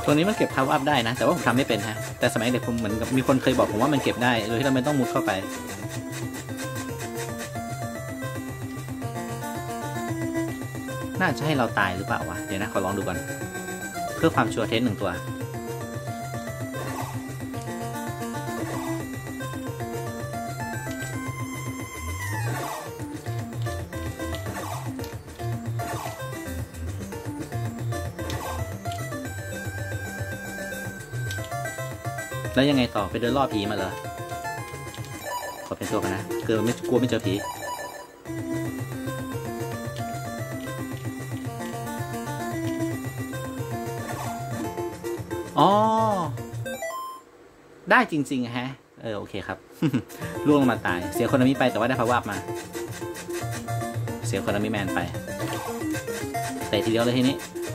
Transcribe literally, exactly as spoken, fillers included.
ตัวนี้มันเก็บ power up ได้นะแต่ว่าผมทำไม่เป็นฮะแต่สมัยเด็กผมเหมือนกับมีคนเคยบอกผมว่ามันเก็บได้โดยที่เราไม่ต้องมุดเข้าไปน่าจะให้เราตายหรือเปล่าวะเดี๋ยวนะขอลองดูก่อนเพื่อความชัวร์เทสหนึ่งตัวแล้วยังไงต่อไปเดินล่อผีมาเหรอขอเป็นตัวกันนะเกิดไม่กลัวไม่เจอผีอ๋อได้จริงๆฮะเออโอเคครับ ล่วงลงมาตายเสียคนนามิไปแต่ว่าได้พาวาบมาเสียคนนามิแมนไปแต่ทีเดียวเลยทีนี้